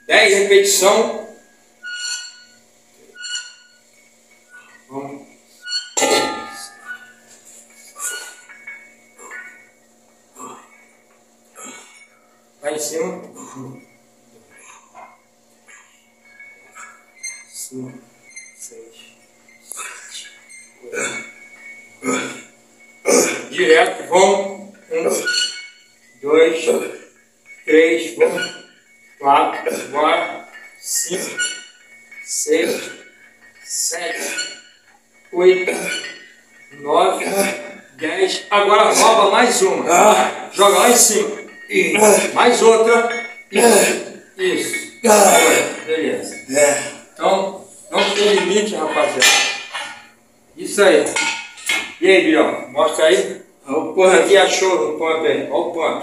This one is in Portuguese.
10 repetições. Vamos. Lá em cima. 5, 6, 7, 8. Direto, vamos. 1, 2, 3, vamos. 4, bora. 5, 6, 7, 8, 9, 10. Agora rouba mais uma. Joga lá em cima. Mais outra. Isso. Beleza. Então, não tem limite, rapaziada. Isso aí. E aí, Biel? Mostra aí. Olha o que achou no ponto aí. Olha o ponto.